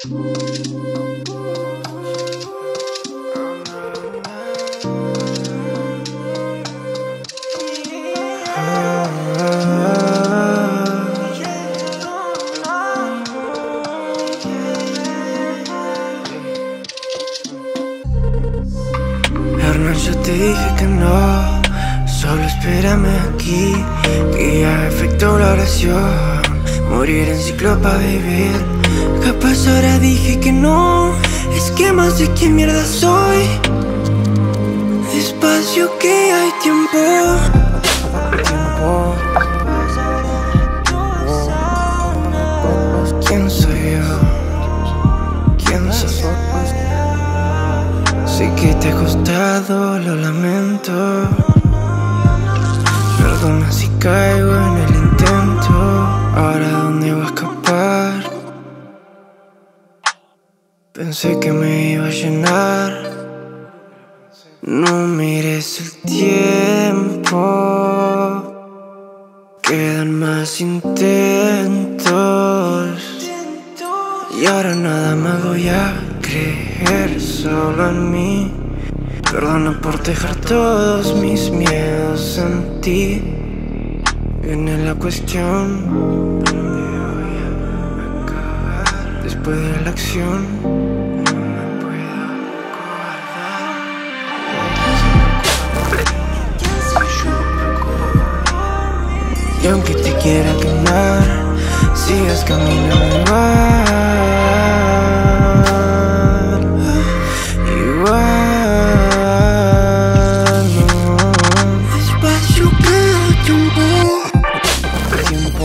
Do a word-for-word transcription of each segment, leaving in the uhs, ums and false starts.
Hernán, yo te dije que no, solo espérame aquí, que ya efectuó la oración, morir en ciclo pa' vivir. Capaz ahora dije que no, esquemas de quién mierda soy. Despacio que hay tiempo. Tiempo. ¿Quién soy yo? ¿Quién soy yo? Sé que te ha costado, lo lamento. Perdona si caigo en el intento. Ahora ¿dónde voy a escapar? Pensé que me iba a llenar. No mires el tiempo, quedan más intentos. Y ahora nada más voy a creer solo en mí. Perdona por dejar todos mis miedos en ti. Viene la cuestión, ¿dónde voy a acabar? Después de la acción, no me puedo guardar. Y aunque te quiera quemar, sigas caminando igual, igual, no. Despacio que tiempo, tiempo.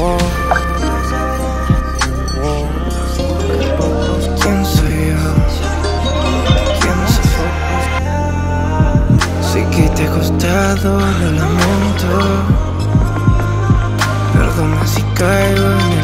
¿Quién soy yo? ¿Quién soy yo? Sé que te ha costado, lo lamento. Perdona si caigo en